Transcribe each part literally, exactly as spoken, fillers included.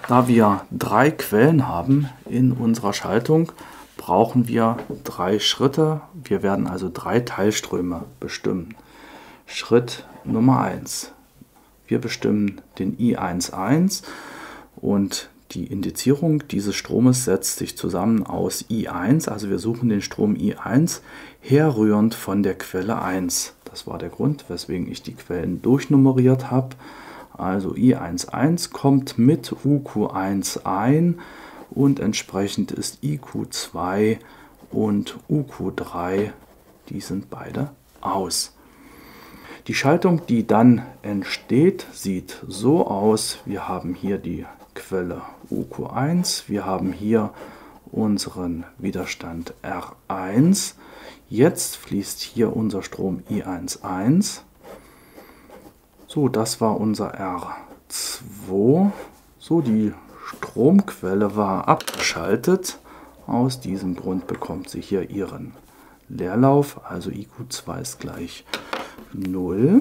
Da wir drei Quellen haben in unserer Schaltung, brauchen wir drei Schritte. Wir werden also drei Teilströme bestimmen. Schritt Nummer eins. Wir bestimmen den I eins eins und die Indizierung dieses Stromes setzt sich zusammen aus I eins, also wir suchen den Strom I eins herrührend von der Quelle eins. Das war der Grund, weswegen ich die Quellen durchnummeriert habe. Also I eins eins kommt mit U Q eins ein und entsprechend ist I Q zwei und U Q drei, die sind beide aus. Die Schaltung, die dann entsteht, sieht so aus. Wir haben hier die Quelle U Q eins, wir haben hier unseren Widerstand R eins. Jetzt fließt hier unser Strom I eins eins. So, das war unser R zwei. So, die Stromquelle war abgeschaltet. Aus diesem Grund bekommt sie hier ihren Leerlauf. Also I Q zwei ist gleich null.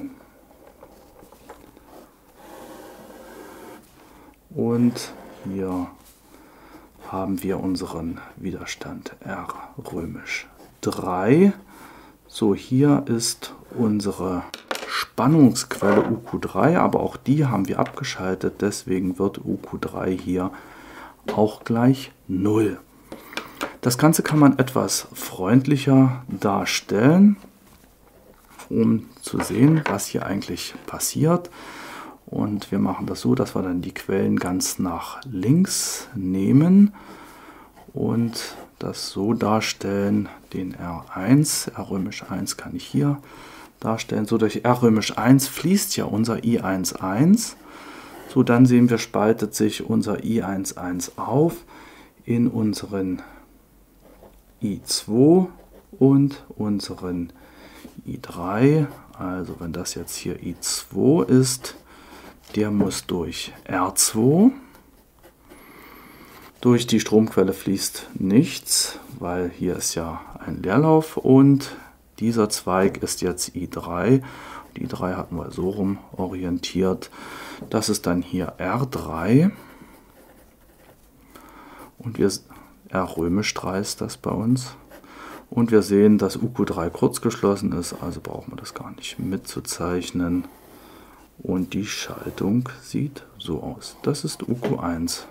Und hier haben wir unseren Widerstand R römisch drei. So, hier ist unsere Spannungsquelle U Q drei, aber auch die haben wir abgeschaltet, deswegen wird U Q drei hier auch gleich null. Das Ganze kann man etwas freundlicher darstellen, um zu sehen, was hier eigentlich passiert. Und wir machen das so, dass wir dann die Quellen ganz nach links nehmen und das so darstellen, den R eins, R römisch eins kann ich hier darstellen. So, durch R römisch eins fließt ja unser I eins eins. So, dann sehen wir, spaltet sich unser I eins eins auf in unseren I zwei und unseren I drei. Also wenn das jetzt hier I zwei ist, der muss durch R zwei. Durch die Stromquelle fließt nichts, weil hier ist ja ein Leerlauf und dieser Zweig ist jetzt I drei. Die I drei hatten wir so rum orientiert. Das ist dann hier R drei. Und wir, R römisch drei ist das bei uns. Und wir sehen, dass U Q drei kurzgeschlossen ist, also brauchen wir das gar nicht mitzuzeichnen. Und die Schaltung sieht so aus. Das ist U Q eins.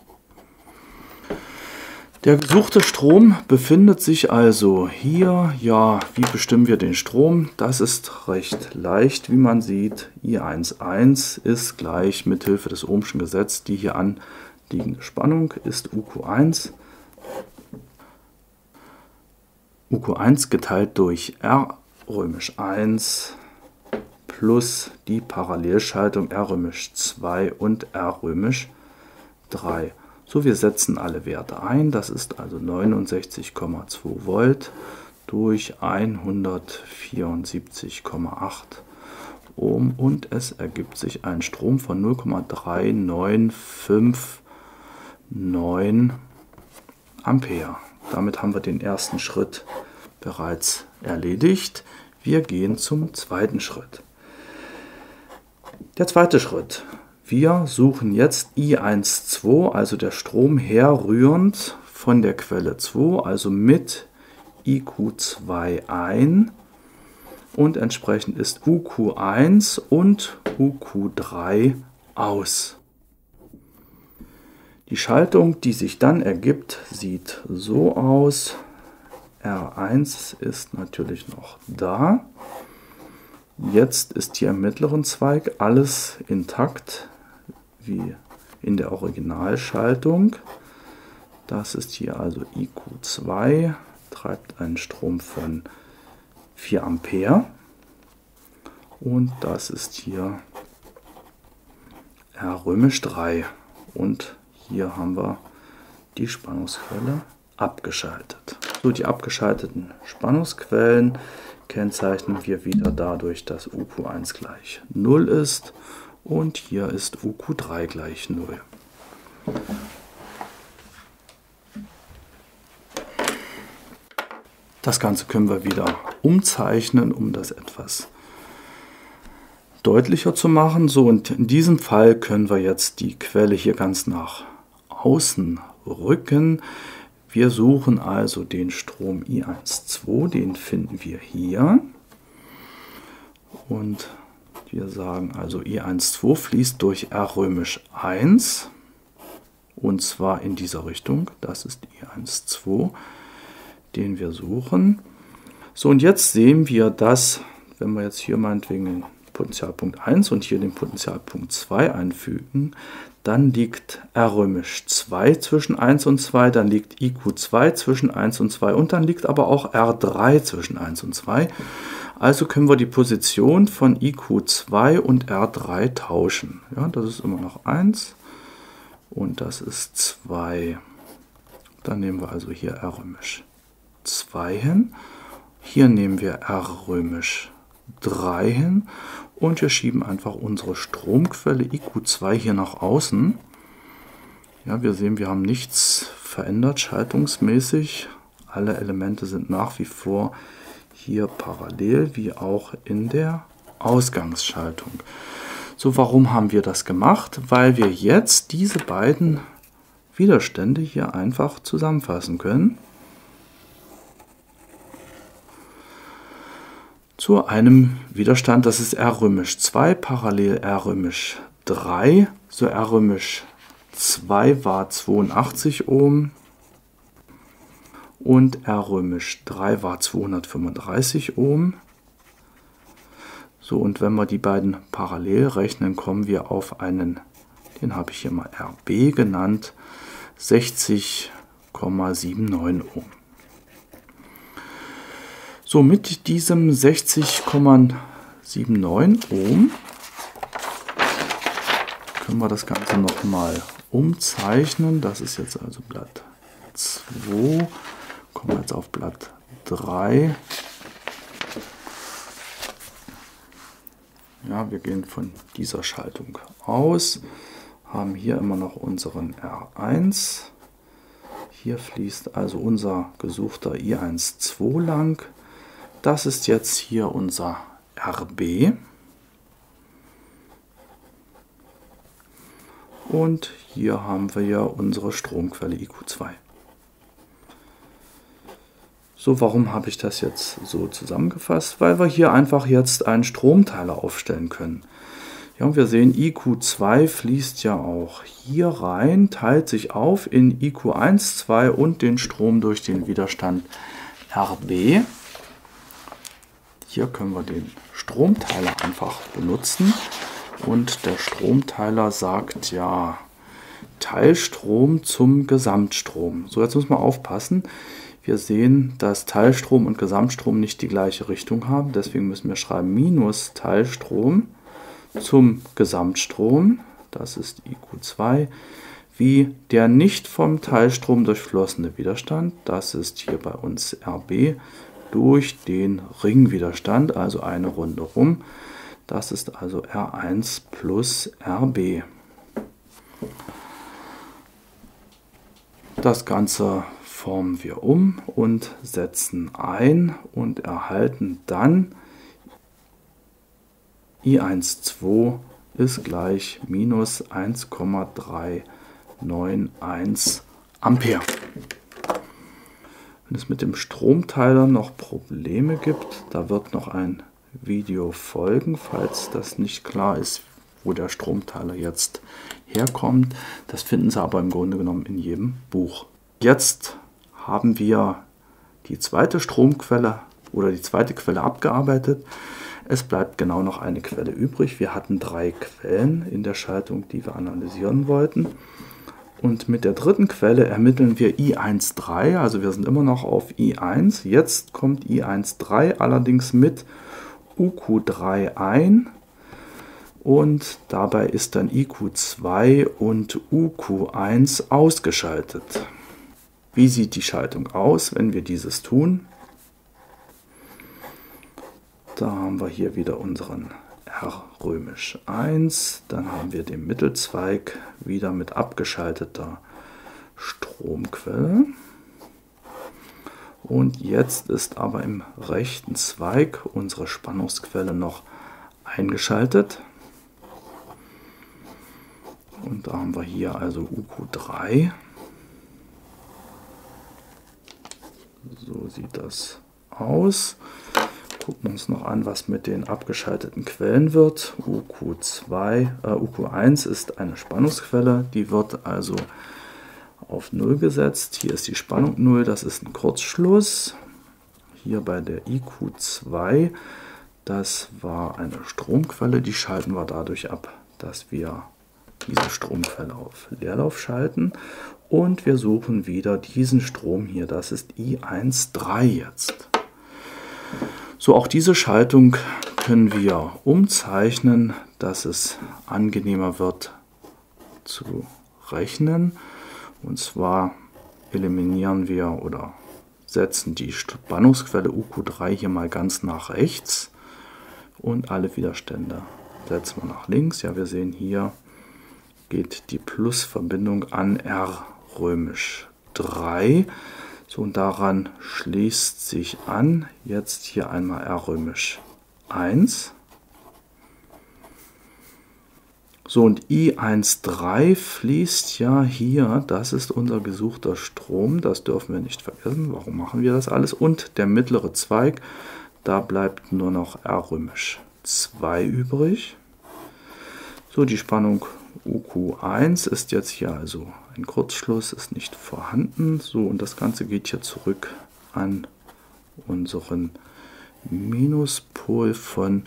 Der gesuchte Strom befindet sich also hier. Ja, wie bestimmen wir den Strom? Das ist recht leicht, wie man sieht. I eins eins ist gleich mit Hilfe des Ohmschen Gesetzes die hier anliegende Spannung ist U Q eins. U Q eins geteilt durch R römisch eins plus die Parallelschaltung R römisch zwei und R römisch drei. So, wir setzen alle Werte ein. Das ist also neunundsechzig Komma zwei Volt durch hundertvierundsiebzig Komma acht Ohm und es ergibt sich ein Strom von null Komma drei neun fünf neun Ampere. Damit haben wir den ersten Schritt bereits erledigt. Wir gehen zum zweiten Schritt. Der zweite Schritt. Wir suchen jetzt I eins zwei, also der Strom herrührend von der Quelle zwei, also mit I Q zwei ein. Und entsprechend ist U Q eins und U Q drei aus. Die Schaltung, die sich dann ergibt, sieht so aus. R eins ist natürlich noch da. Jetzt ist hier im mittleren Zweig alles intakt, wie in der Originalschaltung. Das ist hier also I Q zwei, treibt einen Strom von vier Ampere. Und das ist hier R römisch drei. Und hier haben wir die Spannungsquelle abgeschaltet. So, die abgeschalteten Spannungsquellen kennzeichnen wir wieder dadurch, dass U Q eins gleich null ist und hier ist U Q drei gleich null. Das Ganze können wir wieder umzeichnen, um das etwas deutlicher zu machen. So, und in diesem Fall können wir jetzt die Quelle hier ganz nach außen rücken. Wir suchen also den Strom I eins zwei, den finden wir hier. Und wir sagen also I eins zwei fließt durch R römisch eins. Und zwar in dieser Richtung. Das ist I eins zwei, den wir suchen. So, und jetzt sehen wir, dass, wenn wir jetzt hier meinetwegen den Potentialpunkt eins und hier den Potentialpunkt zwei einfügen, dann liegt R römisch zwei zwischen eins und zwei, dann liegt I Q zwei zwischen eins und zwei und dann liegt aber auch R drei zwischen eins und zwei. Also können wir die Position von I Q zwei und R drei tauschen. Ja, das ist immer noch eins und das ist zwei. Dann nehmen wir also hier R römisch zwei hin. Hier nehmen wir R römisch drei hin und wir schieben einfach unsere Stromquelle I Q zwei hier nach außen. Ja, wir sehen, wir haben nichts verändert schaltungsmäßig. Alle Elemente sind nach wie vor hier parallel, wie auch in der Ausgangsschaltung. So, warum haben wir das gemacht? Weil wir jetzt diese beiden Widerstände hier einfach zusammenfassen können zu einem Widerstand, das ist R römisch zwei parallel R römisch drei. So, R römisch zwei war zweiundachtzig Ohm und R römisch drei war zweihundertfünfunddreißig Ohm. So, und wenn wir die beiden parallel rechnen, kommen wir auf einen, den habe ich hier mal R B genannt, sechzig Komma neunundsiebzig Ohm. So, mit diesem sechzig Komma neunundsiebzig Ohm können wir das Ganze nochmal umzeichnen. Das ist jetzt also Blatt zwei. Kommen wir jetzt auf Blatt drei. Ja, wir gehen von dieser Schaltung aus, haben hier immer noch unseren R eins. Hier fließt also unser gesuchter I eins zwei lang. Das ist jetzt hier unser R B. Und hier haben wir ja unsere Stromquelle I Q zwei. So, warum habe ich das jetzt so zusammengefasst? Weil wir hier einfach jetzt einen Stromteiler aufstellen können. Ja, und wir sehen, I Q zwei fließt ja auch hier rein, teilt sich auf in I Q eins, zwei und den Strom durch den Widerstand R B. Hier können wir den Stromteiler einfach benutzen und der Stromteiler sagt ja Teilstrom zum Gesamtstrom. So, jetzt muss man aufpassen. Wir sehen, dass Teilstrom und Gesamtstrom nicht die gleiche Richtung haben. Deswegen müssen wir schreiben minus Teilstrom zum Gesamtstrom. Das ist I Q zwei. Wie der nicht vom Teilstrom durchflossene Widerstand. Das ist hier bei uns R B. Durch den Ringwiderstand, also eine Runde rum. Das ist also R eins plus R B. Das Ganze formen wir um und setzen ein und erhalten dann I eins zwei ist gleich minus eins Komma drei neun eins Ampere. Wenn es mit dem Stromteiler noch Probleme gibt, da wird noch ein Video folgen, falls das nicht klar ist, wo der Stromteiler jetzt herkommt. Das finden Sie aber im Grunde genommen in jedem Buch. Jetzt haben wir die zweite Stromquelle oder die zweite Quelle abgearbeitet. Es bleibt genau noch eine Quelle übrig. Wir hatten drei Quellen in der Schaltung, die wir analysieren wollten. Und mit der dritten Quelle ermitteln wir I eins drei, also wir sind immer noch auf I eins. Jetzt kommt I eins drei allerdings mit U Q drei ein und dabei ist dann I Q zwei und U Q eins ausgeschaltet. Wie sieht die Schaltung aus, wenn wir dieses tun? Da haben wir hier wieder unseren R römisch eins, dann haben wir den Mittelzweig wieder mit abgeschalteter Stromquelle. Und jetzt ist aber im rechten Zweig unsere Spannungsquelle noch eingeschaltet. Und da haben wir hier also U Q drei. So sieht das aus. Gucken wir uns noch an, was mit den abgeschalteten Quellen wird. U Q zwei, äh, U Q eins ist eine Spannungsquelle, die wird also auf null gesetzt. Hier ist die Spannung null, das ist ein Kurzschluss. Hier bei der I Q zwei, das war eine Stromquelle, die schalten wir dadurch ab, dass wir diese Stromquelle auf Leerlauf schalten. Und wir suchen wieder diesen Strom hier, das ist I eins drei jetzt. So, auch diese Schaltung können wir umzeichnen, dass es angenehmer wird zu rechnen. Und zwar eliminieren wir oder setzen die Spannungsquelle U Q drei hier mal ganz nach rechts und alle Widerstände setzen wir nach links. Ja, wir sehen hier geht die Plusverbindung an R römisch drei. So, und daran schließt sich an jetzt hier einmal R römisch eins. So, und I eins drei fließt ja hier, das ist unser gesuchter Strom, das dürfen wir nicht vergessen. Warum machen wir das alles? Und der mittlere Zweig, da bleibt nur noch R römisch zwei übrig. So, die Spannung U Q eins ist jetzt hier also ein Kurzschluss, ist nicht vorhanden. So, und das Ganze geht hier zurück an unseren Minuspol von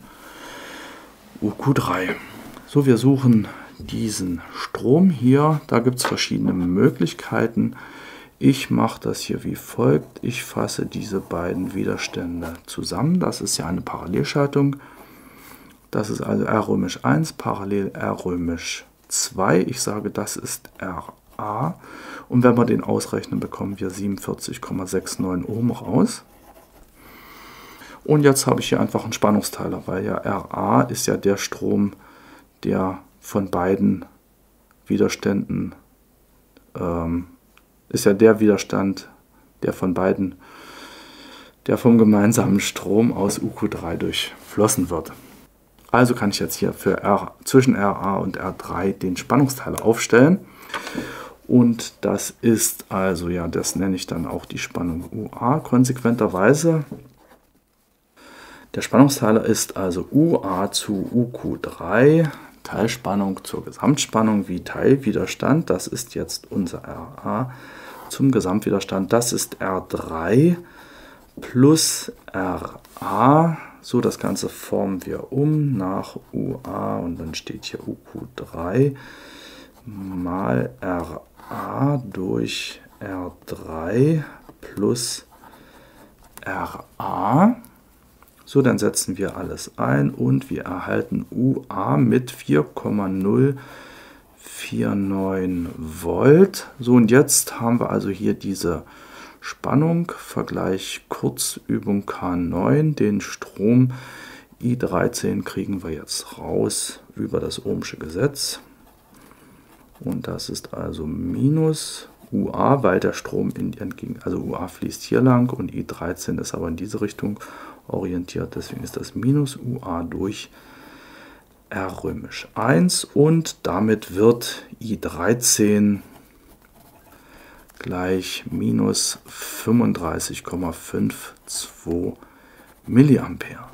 U Q drei. So, wir suchen diesen Strom hier. Da gibt es verschiedene Möglichkeiten. Ich mache das hier wie folgt. Ich fasse diese beiden Widerstände zusammen. Das ist ja eine Parallelschaltung. Das ist also R römisch eins parallel R römisch zwei. Ich sage, das ist R A. Und wenn wir den ausrechnen, bekommen wir siebenundvierzig Komma neunundsechzig Ohm raus. Und jetzt habe ich hier einfach einen Spannungsteiler, weil ja R A ist ja der Strom, der von beiden Widerständen, ähm, ist ja der Widerstand, der von beiden, der vom gemeinsamen Strom aus U Q drei durchflossen wird. Also kann ich jetzt hier für R, zwischen R A und R drei den Spannungsteiler aufstellen. Und das ist also, ja, das nenne ich dann auch die Spannung U A konsequenterweise. Der Spannungsteiler ist also U A zu U Q drei, Teilspannung zur Gesamtspannung wie Teilwiderstand. Das ist jetzt unser R A zum Gesamtwiderstand. Das ist R drei plus R A. So, das Ganze formen wir um nach U A und dann steht hier U Q drei mal R A durch R drei plus R A. So, dann setzen wir alles ein und wir erhalten U A mit vier Komma null vier neun Volt. So, und jetzt haben wir also hier diese Spannung, Vergleich Kurzübung K neun, den Strom I dreizehn kriegen wir jetzt raus über das Ohmsche Gesetz. Und das ist also minus U A, weil der Strom in die entgegen, also U A fließt hier lang und I dreizehn ist aber in diese Richtung orientiert, deswegen ist das minus U A durch R römisch eins und damit wird I dreizehn gleich minus fünfunddreißig Komma zweiundfünfzig Milliampere.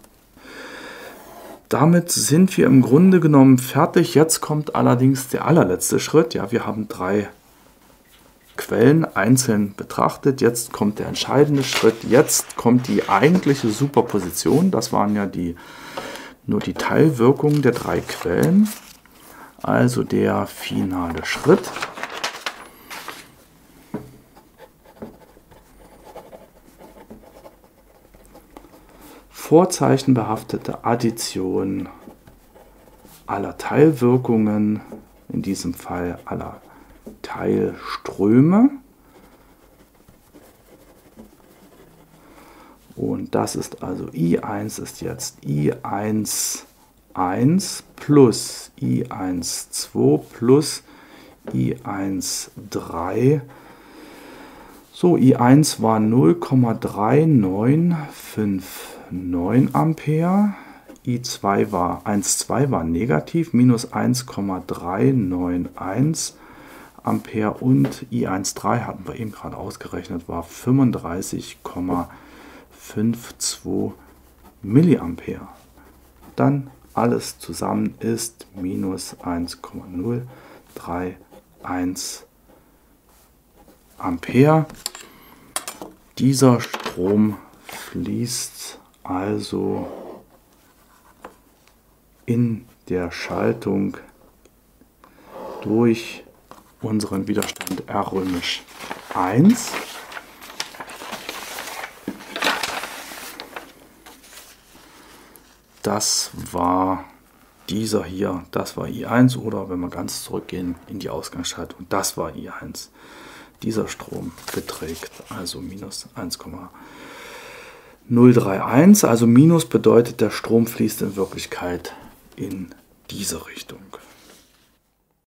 Damit sind wir im Grunde genommen fertig. Jetzt kommt allerdings der allerletzte Schritt. Ja, wir haben drei Quellen einzeln betrachtet. Jetzt kommt der entscheidende Schritt. Jetzt kommt die eigentliche Superposition. Das waren ja die, nur die Teilwirkungen der drei Quellen. Also der finale Schritt. Vorzeichenbehaftete Addition aller Teilwirkungen, in diesem Fall aller Teilströme. Und das ist also I eins ist jetzt I eins eins plus I eins zwei plus I eins drei. So, I eins war null Komma drei neun fünf neun Ampere, I zwei war eins Komma zwei war negativ, minus eins Komma drei neun eins Ampere, und I eins Komma drei hatten wir eben gerade ausgerechnet, war fünfunddreißig Komma zweiundfünfzig Milliampere. Dann alles zusammen ist minus eins Komma null drei eins Ampere. Dieser Strom fließt also in der Schaltung durch unseren Widerstand R römisch eins. Das war dieser hier, das war I eins, oder wenn wir ganz zurückgehen in die Ausgangsschaltung, das war I eins. Dieser Strom beträgt also minus eins Komma null drei eins, also Minus bedeutet, der Strom fließt in Wirklichkeit in diese Richtung.